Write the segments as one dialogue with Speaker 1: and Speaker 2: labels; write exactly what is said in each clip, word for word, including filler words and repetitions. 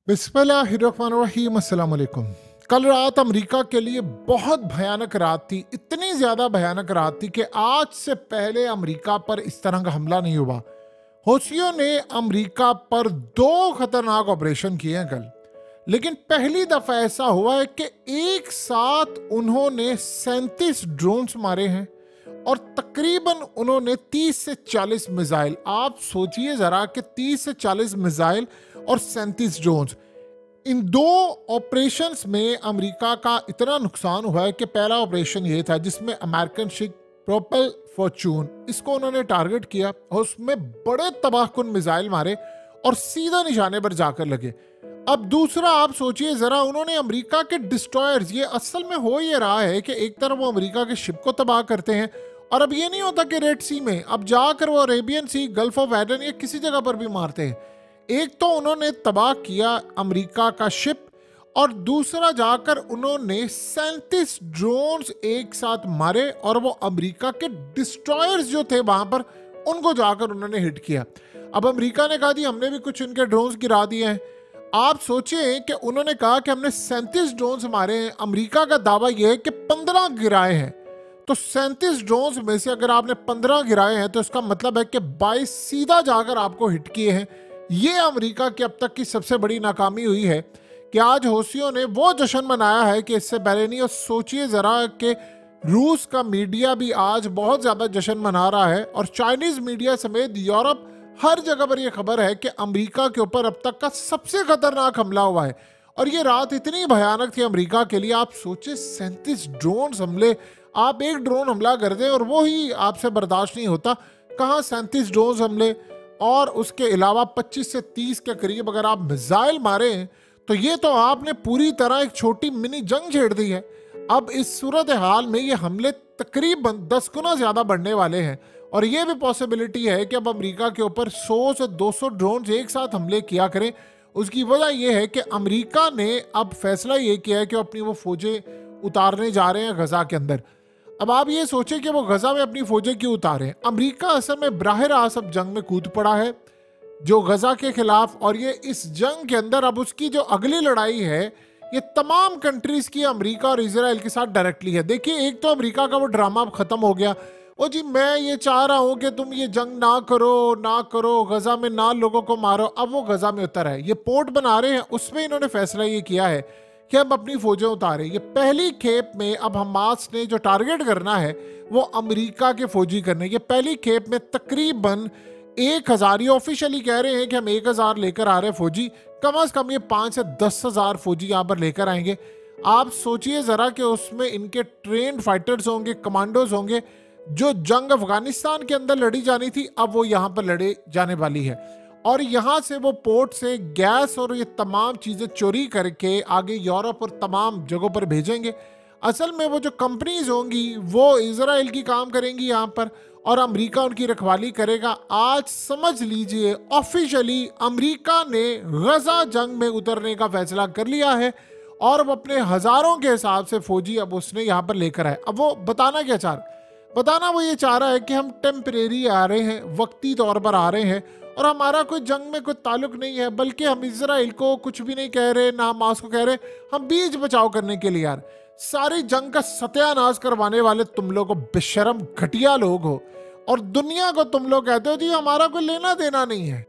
Speaker 1: बिस्मिल्लाहिर्रहमानिर्रहीम, अस्सलाम वालेकुम। कल रात अमेरिका के लिए बहुत भयानक रात थी। इतनी ज़्यादा भयानक रात थी कि आज से पहले अमेरिका पर इस तरह का हमला नहीं हुआ। हौसियों ने अमेरिका पर दो खतरनाक ऑपरेशन किए हैं कल, लेकिन पहली दफ़ा ऐसा हुआ है कि एक साथ उन्होंने सैंतीस ड्रोन्स मारे हैं और तकरीबन उन्होंने तीस से चालीस मिसाइल, आप सोचिए ज़रा कि तीस से चालीस मिसाइल और सैंतीस ड्रोन्स। इन दो ऑपरेशंस में अमेरिका का इतना नुकसान हुआ है कि पहला ऑपरेशन ये था जिसमें अमेरिकन शिप प्रोपेल फॉर्चून, इसको उन्होंने टारगेट किया और उसमें बड़े तबाहकुन मिसाइल मारे और सीधा निशाने पर जाकर लगे। अब दूसरा आप सोचिए ज़रा, उन्होंने अमेरिका के डिस्ट्रॉयर्स, ये असल में हो ये रहा है कि एक तरफ वो अमेरिका के शिप को तबाह करते हैं और अब ये नहीं होता कि रेड सी में, अब जाकर वो Arabian Sea, Gulf of Aden या किसी जगह पर भी मारते हैं। एक तो उन्होंने तबाह किया अमेरिका का शिप और दूसरा जाकर उन्होंने सैंतीस ड्रोन्स एक साथ मारे और वो अमेरिका के डिस्ट्रॉयर्स जो थे वहां पर उनको जाकर उन्होंने हिट किया। अब अमेरिका ने कहा जी हमने भी कुछ इनके ड्रोन्स गिरा दिए हैं। आप सोचिए कि उन्होंने कहा कि हमने सैंतीस ड्रोन्स मारे हैं, अमेरिका का दावा यह है कि पंद्रह गिराए हैं। तो सैंतीस ड्रोन्स में से अगर आपने पंद्रह गिराए हैं तो इसका मतलब है कि बाईस सीधा जाकर आपको हिट किए हैं। ये अमेरिका की अब तक की सबसे बड़ी नाकामी हुई है कि आज हौसियों ने वो जश्न मनाया है कि इससे पहले नहीं। और सोचिए ज़रा कि रूस का मीडिया भी आज बहुत ज़्यादा जश्न मना रहा है और चाइनीज़ मीडिया समेत यूरोप हर जगह पर यह खबर है कि अमेरिका के ऊपर अब तक का सबसे खतरनाक हमला हुआ है। और ये रात इतनी भयानक थी अमेरिका के लिए। आप सोचिए सैंतीस ड्रोन हमले, आप एक ड्रोन हमला कर दें और वो ही आपसे बर्दाश्त नहीं होता, कहाँ सैंतीस ड्रोन हमले और उसके अलावा पच्चीस से तीस के करीब अगर आप मिसाइल मारे हैं तो ये तो आपने पूरी तरह एक छोटी मिनी जंग छेड़ दी है। अब इस सूरत हाल में ये हमले तकरीबन दस गुना ज़्यादा बढ़ने वाले हैं और ये भी पॉसिबिलिटी है कि अब अमेरिका के ऊपर सौ से दो सौ ड्रोन एक साथ हमले किया करें। उसकी वजह यह है कि अमेरिका ने अब फैसला ये किया है कि अपनी वो फौजें उतारने जा रहे हैं गजा के अंदर। अब आप ये सोचें कि वो गजा में अपनी फौजें क्यों उतारें। अमेरिका असल में बराह रास्त अब जंग में कूद पड़ा है जो गजा के खिलाफ, और ये इस जंग के अंदर अब उसकी जो अगली लड़ाई है ये तमाम कंट्रीज की अमेरिका और इजराइल के साथ डायरेक्टली है। देखिए एक तो अमेरिका का वो ड्रामा अब खत्म हो गया, ओ जी मैं ये चाह रहा हूँ कि तुम ये जंग ना करो ना करो, गजा में ना लोगों को मारो। अब वो गजा में उतर है, ये पोर्ट बना रहे हैं, उसमें इन्होंने फैसला ये किया है कि हम अपनी फौजें उतारें। ये पहली खेप में अब हमास ने जो टारगेट करना है वो अमेरिका के फौजी करने। ये पहली खेप में तकरीबन एक हजार, ये ऑफिशियली कह रहे हैं कि हम एक हजार लेकर आ रहे हैं फौजी, कम अज कम ये पाँच से दस हजार फौजी यहाँ पर लेकर आएंगे। आप सोचिए ज़रा कि उसमें इनके ट्रेंड फाइटर्स होंगे, कमांडोज होंगे। जो जंग अफगानिस्तान के अंदर लड़ी जानी थी अब वो यहाँ पर लड़े जाने वाली है और यहाँ से वो पोर्ट से गैस और ये तमाम चीज़ें चोरी करके आगे यूरोप और तमाम जगहों पर भेजेंगे। असल में वो जो कंपनीज होंगी वो इजराइल की काम करेंगी यहाँ पर और अमेरिका उनकी रखवाली करेगा। आज समझ लीजिए ऑफिशियली अमेरिका ने गजा जंग में उतरने का फैसला कर लिया है और वो अपने हज़ारों के हिसाब से फौजी अब उसने यहाँ पर लेकर आए। अब वो बताना क्या चाह रहा बताना वो ये चाह रहा है कि हम टेम्परेरी आ रहे हैं, वक्ती तौर पर आ रहे हैं और हमारा कोई जंग में कोई ताल्लुक नहीं है, बल्कि हम इजराइल को कुछ भी नहीं कह रहे, ना हमास को कह रहे, हम बीच बचाव करने के लिए यार सारी जंग का सत्यानाश करवाने वाले तुम लोग बेशरम घटिया लोग हो और दुनिया को तुम लोग कहते हो जी हमारा कोई लेना देना नहीं है।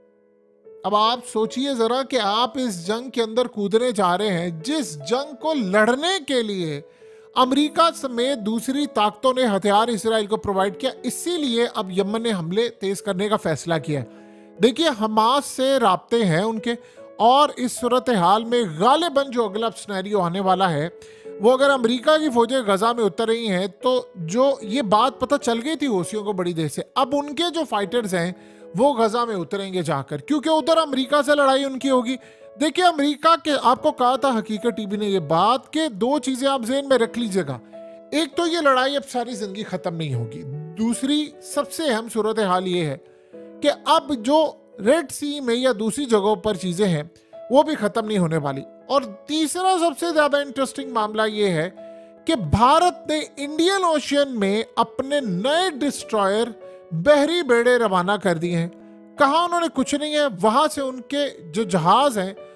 Speaker 1: अब आप सोचिए जरा कि आप इस जंग के अंदर कूदने जा रहे हैं जिस जंग को लड़ने के लिए अमेरिका समेत दूसरी ताकतों ने हथियार इसराइल को प्रोवाइड किया। इसीलिए अब यमन ने हमले तेज करने का फैसला किया है। देखिए हमास से राब्ते हैं उनके और इस सूरत हाल में गालिबन जो अगला सिनेरियो आने वाला है वो अगर अमेरिका की फौजें गजा में उतर रही हैं तो जो ये बात पता चल गई थी हौसियों को बड़ी देर से, अब उनके जो फाइटर्स हैं वो गजा में उतरेंगे जाकर, क्योंकि उधर अमेरिका से लड़ाई उनकी होगी। देखिए अमेरिका के, आपको कहा था हकीकत टीवी ने ये बात कि दो चीजें आप ज़हन में रख लीजिएगा। एक तो ये लड़ाई अब सारी जिंदगी खत्म नहीं होगी, दूसरी सबसे अहम सूरत हाल ये है कि अब जो रेड सी में या दूसरी जगहों पर चीजें हैं वो भी खत्म नहीं होने वाली। और तीसरा सबसे ज्यादा इंटरेस्टिंग मामला ये है कि भारत ने इंडियन ओशियन में अपने नए डिस्ट्रॉयर बहरी बेड़े रवाना कर दिए हैं। कहा उन्होंने कुछ नहीं है, वहां से उनके जो जहाज हैं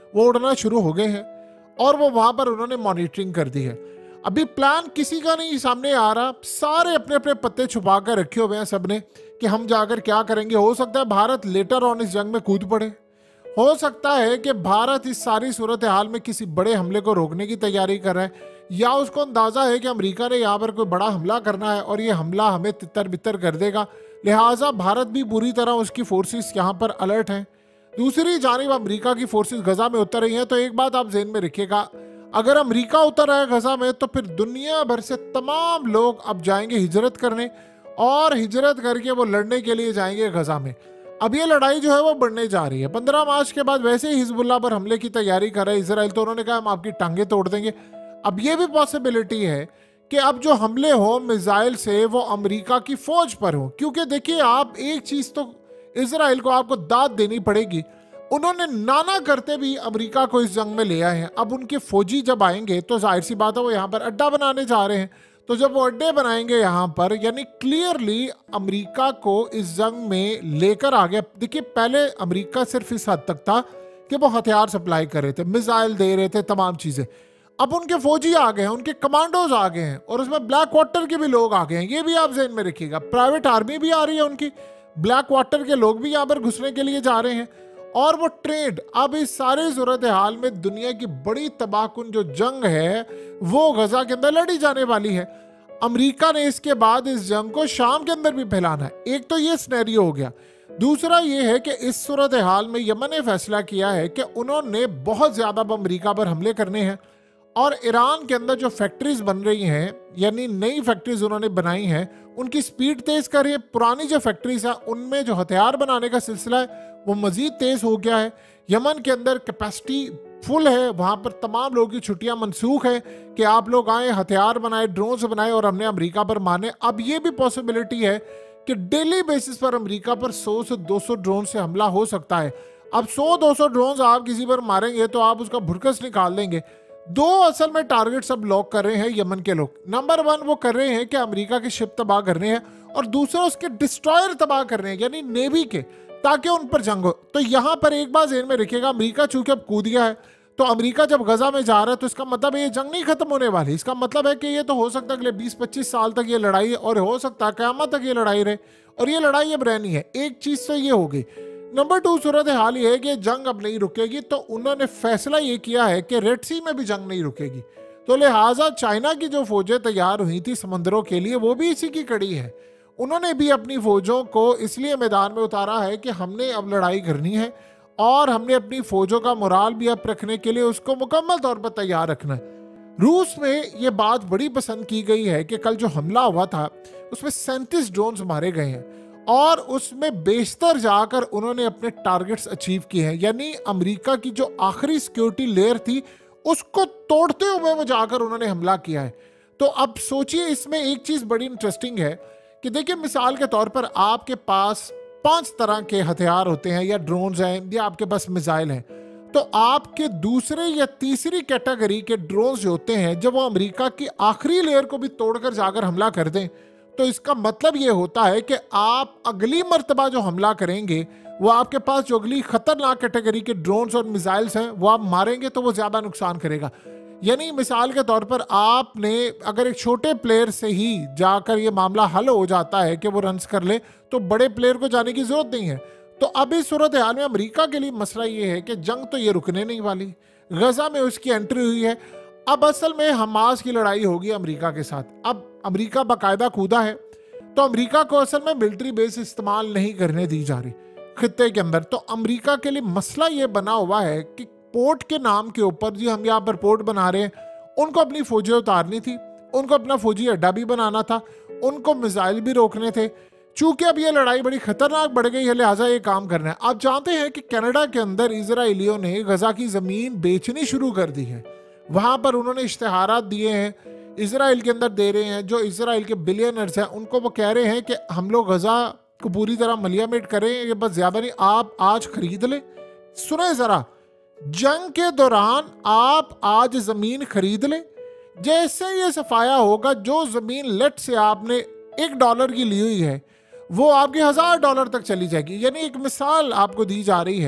Speaker 1: वो उड़ना शुरू हो गए हैं और वो वहां पर उन्होंने मॉनिटरिंग कर दी है। अभी प्लान किसी का नहीं सामने आ रहा, सारे अपने अपने पत्ते छुपा कर रखे हुए हैं सबने कि हम जाकर क्या करेंगे। हो सकता है भारत लेटर ऑन इस जंग में कूद पड़े, हो सकता है कि भारत इस सारी सूरत हाल में किसी बड़े हमले को रोकने की तैयारी कर रहा है, या उसको अंदाजा है कि अमेरिका ने यहाँ पर कोई बड़ा हमला करना है और ये हमला हमें तितर बितर कर देगा, लिहाजा भारत भी बुरी तरह उसकी फोर्सेस यहाँ पर अलर्ट हैं। दूसरी जानिब अमेरिका की फोर्सेस गजा में उतर रही हैं। तो एक बात आप ज़हन में रखिएगा, अगर अमेरिका उतर रहा है गजा में तो फिर दुनिया भर से तमाम लोग अब जाएंगे हिजरत करने, और हिजरत करके वो लड़ने के लिए जाएंगे गजा में। अब ये लड़ाई जो है वो बढ़ने जा रही है। पंद्रह मार्च के बाद वैसे ही हिजबुल्लाह पर हमले की तैयारी कर रहा है इसराइल, तो उन्होंने कहा हम आपकी टांगे तोड़ देंगे। अब ये भी पॉसिबिलिटी है कि अब जो हमले हो मिसाइल से वो अमेरिका की फौज पर हो, क्योंकि देखिए आप एक चीज तो इसराइल को आपको दाद देनी पड़ेगी, उन्होंने नाना करते भी अमेरिका को इस जंग में ले आए हैं। अब उनके फौजी जब आएंगे तो जाहिर सी बात है वो यहाँ पर अड्डा बनाने जा रहे हैं, तो जब वो अड्डे बनाएंगे यहाँ पर, यानी क्लियरली अमेरिका को इस जंग में लेकर आ गया। देखिए पहले अमेरिका सिर्फ इस हद तक था कि वो हथियार सप्लाई कर रहे थे, मिसाइल दे रहे थे, तमाम चीजें। अब उनके फौजी आ गए हैं, उनके कमांडोज आ गए हैं, और उसमें ब्लैक वाटर के भी लोग आ गए हैं। ये भी आप ज़हन में रखिएगा, प्राइवेट आर्मी भी आ रही है उनकी, ब्लैक वाटर के लोग भी यहाँ पर घुसने के लिए जा रहे हैं, और वो ट्रेड। अब इस सारे सूरत हाल में दुनिया की बड़ी तबाहकुन जो जंग है वो गजा के अंदर लड़ी जाने वाली है। अमेरिका ने इसके बाद इस जंग को शाम के अंदर भी फैलाना है। एक तो ये सिनेरियो हो गया। दूसरा ये है कि इस सूरत हाल में यमन ने फैसला किया है कि उन्होंने बहुत ज़्यादा अमेरिका पर हमले करने हैं, और ईरान के अंदर जो फैक्ट्रीज बन रही हैं, यानी नई फैक्ट्रीज उन्होंने बनाई हैं, उनकी स्पीड तेज़ कर रही है। पुरानी जो फैक्ट्रीज है उनमें जो हथियार बनाने का सिलसिला है वो मज़ीद तेज़ हो गया है। यमन के अंदर कैपेसिटी फुल है, वहाँ पर तमाम लोगों की छुट्टियाँ मनसूख है कि आप लोग आए, हथियार बनाए, ड्रोन्स बनाए और हमने अमेरिका पर माने। अब ये भी पॉसिबिलिटी है कि डेली बेसिस पर अमेरिका पर सौ से दो सौ ड्रोन से हमला हो सकता है। अब सौ दो सौ ड्रोन आप किसी पर मारेंगे तो आप उसका भुरकस निकाल देंगे। दो असल में टारगेट सब लॉक कर रहे हैं यमन के लोग। नंबर वन वो कर रहे हैं कि अमेरिका के शिप तबाह कर रहे हैं, और दूसरा उसके डिस्ट्रॉयर तबाह कर रहे हैं, यानी नेवी के, ताकि उन पर जंग हो। तो यहाँ पर एक बात ज़हन में रखिएगा, अमेरिका चूंकि अब कूद गया है, तो अमेरिका जब गजा में जा रहा है तो इसका मतलब है ये जंग नहीं खत्म होने वाली। इसका मतलब है कि ये तो हो सकता है अगले बीस पच्चीस साल तक ये लड़ाई, और हो सकता है क़यामत तक ये लड़ाई रहे, और ये लड़ाई अब रहनी है। एक चीज़ तो ये होगी। नंबर टू सूरत हाल ये है कि जंग अब नहीं रुकेगी, तो उन्होंने फैसला ये किया है कि रेड सी में भी जंग नहीं रुकेगी। तो लिहाजा चाइना की जो फौजें तैयार हुई थी समंदरों के लिए, वो भी इसी की कड़ी है। उन्होंने भी अपनी फौजों को इसलिए मैदान में उतारा है कि हमने अब लड़ाई करनी है, और हमने अपनी फौजों का मोराल भी अब रखने के लिए उसको मुकम्मल तौर पर तैयार रखना है। रूस में ये बात बड़ी पसंद की गई है कि कल जो हमला हुआ था उसमें सैंतीस ड्रोन्स मारे गए हैं, और उसमें बेशतर जाकर उन्होंने अपने टारगेट्स अचीव किए हैं। यानी अमेरिका की जो आखिरी सिक्योरिटी लेयर थी उसको तोड़ते हुए वो जाकर उन्होंने हमला किया है। तो अब सोचिए, इसमें एक चीज़ बड़ी इंटरेस्टिंग है कि देखिए मिसाल के तौर पर आपके पास पांच तरह के हथियार होते हैं, या ड्रोन्स हैं, या आपके पास मिसाइल हैं। तो आपके दूसरे या तीसरी कैटेगरी के ड्रोन्स जो होते हैं, जब वो अमेरिका की आखिरी लेयर को भी तोड़कर जाकर हमला कर दें, तो इसका मतलब ये होता है कि आप अगली मर्तबा जो हमला करेंगे वो आपके पास जो अगली खतरनाक कैटेगरी के ड्रोन्स और मिसाइल्स हैं वो आप मारेंगे तो वो ज़्यादा नुकसान करेगा। यानी मिसाल के तौर पर आपने अगर एक छोटे प्लेयर से ही जाकर ये मामला हल हो जाता है कि वो रन्स कर ले, तो बड़े प्लेयर को जाने की ज़रूरत नहीं है। तो अब इस सूरत हाल में अमेरिका के लिए मसला ये है कि जंग तो ये रुकने नहीं वाली, गजा में उसकी एंट्री हुई है। अब असल में हमास की लड़ाई होगी अमेरिका के साथ। अब अमेरिका बाकायदा कूदा है, तो अमेरिका को असल में मिलिट्री बेस इस्तेमाल नहीं करने दी जा रही खित्ते के अंदर। तो अमेरिका के लिए मसला ये बना हुआ है कि पोर्ट के नाम के ऊपर, जी हम यहाँ पर पोर्ट बना रहे हैं, उनको अपनी फौजें उतारनी थी, उनको अपना फौजी अड्डा भी बनाना था, उनको मिसाइल भी रोकने थे। चूंकि अब ये लड़ाई बड़ी खतरनाक बढ़ गई है, लिहाजा ये काम करना है। आप जानते हैं कि कनाडा के अंदर इजराइलियों ने गजा की ज़मीन बेचनी शुरू कर दी है। वहाँ पर उन्होंने इश्तेहारात दिए हैं, इजराइल के अंदर दे रहे हैं। जो इजराइल के बिलियनर्स हैं उनको वो कह रहे हैं कि हम लोग गजा को पूरी तरह मलियामेट करें, ये बस ज़्यादा नहीं, आप आज खरीद लें। सुने ज़रा, जंग के दौरान आप आज ज़मीन खरीद लें, जैसे ये सफाया होगा जो ज़मीन लेट से आपने एक डॉलर की ली हुई है वो आपकी हज़ार डॉलर तक चली जाएगी। यानी एक मिसाल आपको दी जा रही है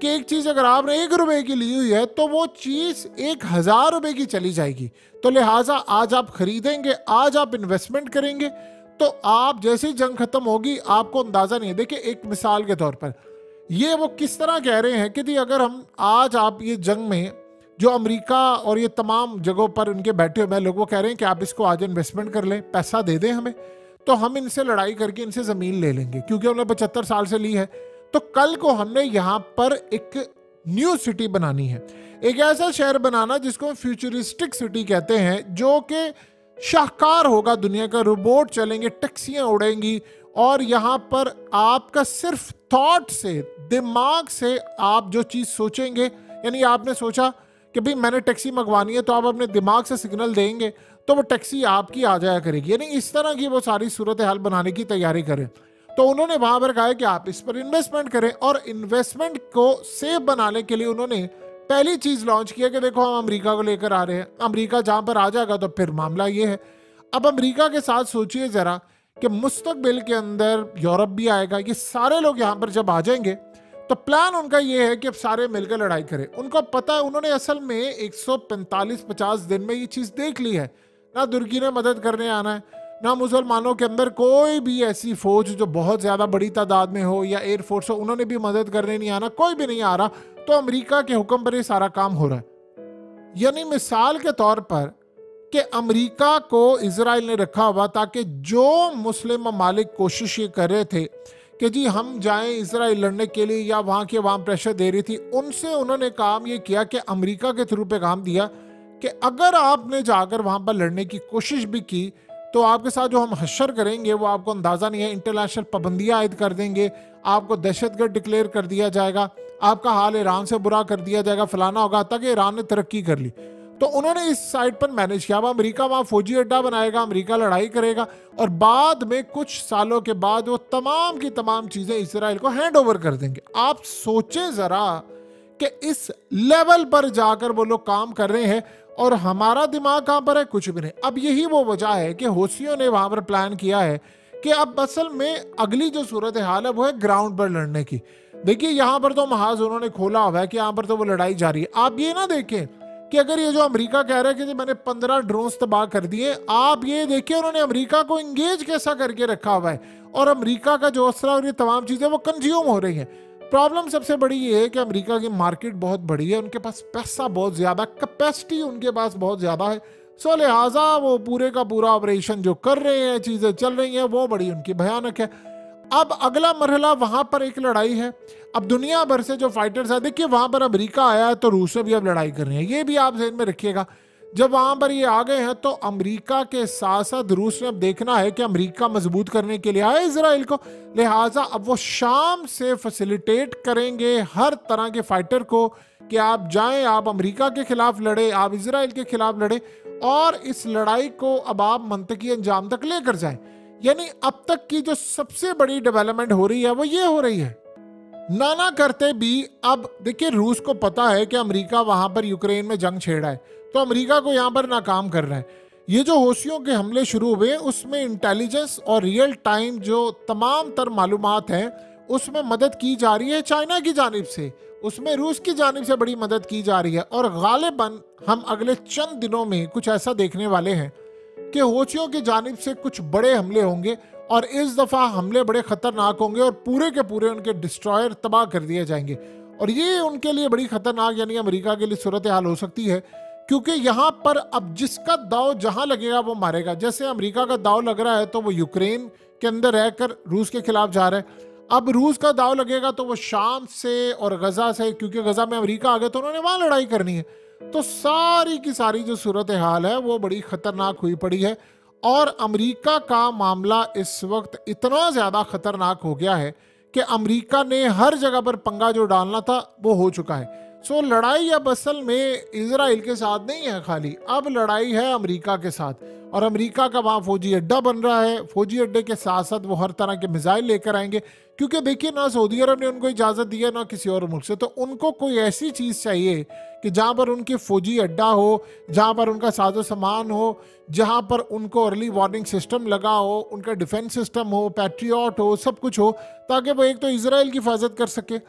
Speaker 1: कि एक चीज अगर आपने एक रुपए की ली हुई है तो वो चीज एक हजार रुपए की चली जाएगी। तो लिहाजा आज आप खरीदेंगे, आज आप इन्वेस्टमेंट करेंगे, तो आप जैसे ही जंग खत्म होगी आपको अंदाजा नहीं है। देखिए एक मिसाल के तौर पर ये वो किस तरह कह रहे हैं कि अगर हम आज आप ये जंग में जो अमेरिका और ये तमाम जगहों पर उनके बैठे हुए लोग वो कह रहे हैं कि आप इसको आज इन्वेस्टमेंट कर लें, पैसा दे दें हमें, तो हम इनसे लड़ाई करके इनसे ज़मीन ले लेंगे क्योंकि उन्होंने पचहत्तर साल से ली है। तो कल को हमने यहाँ पर एक न्यू सिटी बनानी है, एक ऐसा शहर बनाना जिसको फ्यूचरिस्टिक सिटी कहते हैं, जो कि शाहकार होगा दुनिया का, रोबोट चलेंगे, टैक्सियाँ उड़ेंगी और यहाँ पर आपका सिर्फ थॉट से, दिमाग से आप जो चीज़ सोचेंगे, यानी आपने सोचा कि भाई मैंने टैक्सी मंगवानी है, तो आप अपने दिमाग से सिग्नल देंगे तो वो टैक्सी आपकी आ जाया करेगी। यानी इस तरह की वो सारी सूरत हाल बनाने की तैयारी करें। तो उन्होंने वहां पर कहा कि आप इस पर इन्वेस्टमेंट करें, और इन्वेस्टमेंट को सेफ बनाने के लिए उन्होंने पहली चीज लॉन्च किया कि देखो हम अमेरिका को लेकर आ रहे हैं, अमेरिका जहां पर आ जाएगा तो फिर मामला ये है। अब अमेरिका के साथ सोचिए जरा कि मुस्तकबिल के अंदर यूरोप भी आएगा, ये सारे लोग यहाँ पर जब आ जाएंगे तो प्लान उनका ये है कि अब सारे मिलकर लड़ाई करें। उनको पता है, उन्होंने असल में एक सौ पैंतालीस पचास दिन में ये चीज़ देख ली है, ना तुर्की ने मदद करने आना है, ना मुसलमानों के अंदर कोई भी ऐसी फौज जो बहुत ज़्यादा बड़ी तादाद में हो या एयरफोर्स हो, उन्होंने भी मदद करने नहीं आना, कोई भी नहीं आ रहा। तो अमेरिका के हुक्म पर ये सारा काम हो रहा है। यानी मिसाल के तौर पर कि अमेरिका को इजराइल ने रखा हुआ ताकि जो मुस्लिम ममालिक कोशिश ये कर रहे थे कि जी हम जाएं इजराइल लड़ने के लिए या वहाँ के वहाँ प्रेशर दे रही थी, उनसे उन्होंने काम ये किया कि अमेरिका के थ्रू पैगाम दिया कि अगर आपने जाकर वहाँ पर लड़ने की कोशिश भी की तो आपके साथ जो हम हशर करेंगे वो आपको अंदाज़ा नहीं है, इंटरनेशनल पाबंदियाँ आयद कर देंगे, आपको दहशतगर्द डिक्लेयर कर दिया जाएगा, आपका हाल ईरान से बुरा कर दिया जाएगा, फलाना होगा, ताकि ईरान ने तरक्की कर ली। तो उन्होंने इस साइड पर मैनेज किया। अब अमेरिका वहाँ फौजी अड्डा बनाएगा, अमेरिका लड़ाई करेगा और बाद में कुछ सालों के बाद वो तमाम की तमाम चीज़ें इसराइल को हैंड ओवर कर देंगे। आप सोचें ज़रा कि इस लेवल पर जाकर वो लोग काम कर रहे हैं और हमारा दिमाग कहाँ पर है, कुछ भी नहीं। अब यही वो वजह है कि हौसियों ने वहाँ पर प्लान किया है कि अब असल में अगली जो सूरत हाल है वो है ग्राउंड पर लड़ने की। देखिए यहाँ पर तो महाज उन्होंने खोला हुआ है कि यहाँ पर तो वो लड़ाई जारी है। आप ये ना देखें कि अगर ये जो अमेरिका कह रहा है कि मैंने पंद्रह ड्रोन्स तबाह कर दिए, आप ये देखिए उन्होंने अमेरिका को इंगेज कैसा करके रखा हुआ है और अमेरिका का जो असला और ये तमाम चीज़ें वो कंज्यूम हो रही हैं। प्रॉब्लम सबसे बड़ी ये है कि अमेरिका की मार्केट बहुत बड़ी है, उनके पास पैसा बहुत ज़्यादा, कैपेसिटी उनके पास बहुत ज़्यादा है, सो लिहाजा वो पूरे का पूरा ऑपरेशन जो कर रहे हैं, चीज़ें चल रही हैं, वो बड़ी उनकी भयानक है। अब अगला मरहला वहाँ पर एक लड़ाई है। अब दुनिया भर से जो फाइटर्स है, देखिए वहाँ पर अमेरिका आया है तो रूस से भी अब लड़ाई कर रही है, ये भी आप ध्यान में रखिएगा। जब वहाँ पर ये आ गए हैं तो अमेरिका के साथ साथ रूस ने अब देखना है कि अमेरिका मजबूत करने के लिए आया इजराइल को, लिहाजा अब वो शाम से फैसिलिटेट करेंगे हर तरह के फाइटर को कि आप जाएं, आप अमेरिका के खिलाफ लड़े, आप इजराइल के खिलाफ लड़े और इस लड़ाई को अब आप मंतकी अंजाम तक लेकर जाएं। यानी अब तक की जो सबसे बड़ी डेवलपमेंट हो रही है वो ये हो रही है। नाना करते भी अब देखिए रूस को पता है कि अमेरिका वहां पर यूक्रेन में जंग छेड़ा है, तो अमेरिका को यहाँ पर नाकाम कर रहा है। ये जो हौसियों के हमले शुरू हुए उसमें इंटेलिजेंस और रियल टाइम जो तमाम तर मालूमात हैं उसमें मदद की जा रही है चाइना की जानिब से, उसमें रूस की जानिब से बड़ी मदद की जा रही है। और गालिबन हम अगले चंद दिनों में कुछ ऐसा देखने वाले हैं कि हौसियों की जानिब से कुछ बड़े हमले होंगे और इस दफ़ा हमले बड़े ख़तरनाक होंगे और पूरे के पूरे उनके डिस्ट्रॉयर तबाह कर दिए जाएंगे। और ये उनके लिए बड़ी ख़तरनाक यानी अमेरिका के लिए सूरत हाल हो सकती है, क्योंकि यहाँ पर अब जिसका दाव जहाँ लगेगा वो मारेगा। जैसे अमेरिका का दाव लग रहा है तो वो यूक्रेन के अंदर रहकर रूस के खिलाफ जा रहा है, अब रूस का दाव लगेगा तो वो शाम से और गजा से, क्योंकि गजा में अमेरिका आ गया तो उन्होंने वहाँ लड़ाई करनी है। तो सारी की सारी जो सूरत हाल है वो बड़ी ख़तरनाक हुई पड़ी है और अमेरिका का मामला इस वक्त इतना ज़्यादा ख़तरनाक हो गया है कि अमेरिका ने हर जगह पर पंगा जो डालना था वो हो चुका है। सो लड़ाई अब असल में इजराइल के साथ नहीं है खाली, अब लड़ाई है अमेरिका के साथ और अमेरिका का वहाँ फौजी अड्डा बन रहा है। फौजी अड्डे के साथ साथ वो हर तरह के मिसाइल लेकर आएंगे, क्योंकि देखिए ना सऊदी अरब ने उनको इजाज़त दी है ना किसी और मुल्क से, तो उनको कोई ऐसी चीज़ चाहिए कि जहाँ पर उनके फौजी अड्डा हो, जहाँ पर उनका साजो सामान हो, जहाँ पर उनको अर्ली वार्निंग सिस्टम लगा हो, उनका डिफेंस सिस्टम हो, पैट्रियट हो, सब कुछ हो, ताकि वो एक तो इजराइल की हिफाजत कर सके,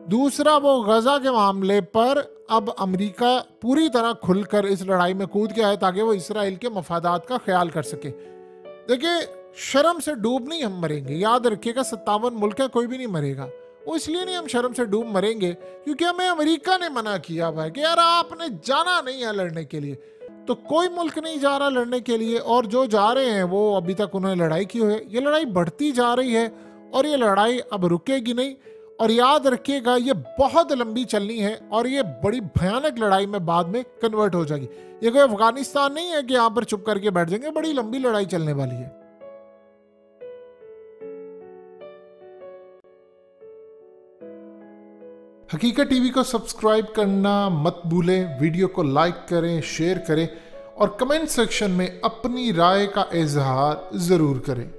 Speaker 1: दूसरा, वो गजा के मामले पर अब अमेरिका पूरी तरह खुलकर इस लड़ाई में कूद गया है ताकि वो इसराइल के मफादात का ख्याल कर सके। देखिए, शर्म से डूब नहीं हम मरेंगे, याद रखिएगा। सत्तावन मुल्क है, कोई भी नहीं मरेगा। वो इसलिए नहीं हम शर्म से डूब मरेंगे क्योंकि हमें अमेरिका ने मना किया हुआ है कि यार आपने जाना नहीं है लड़ने के लिए। तो कोई मुल्क नहीं जा रहा लड़ने के लिए, और जो जा रहे हैं वो अभी तक उन्होंने लड़ाई की है। ये लड़ाई बढ़ती जा रही है और ये लड़ाई अब रुकेगी नहीं। और याद रखिएगा, ये बहुत लंबी चलनी है और ये बड़ी भयानक लड़ाई में बाद में कन्वर्ट हो जाएगी। ये कोई अफगानिस्तान नहीं है कि यहाँ पर चुप करके बैठ जाएंगे, बड़ी लंबी लड़ाई चलने वाली है। हकीकत टीवी को सब्सक्राइब करना मत भूलें, वीडियो को लाइक करें, शेयर करें और कमेंट सेक्शन में अपनी राय का इजहार ज़रूर करें।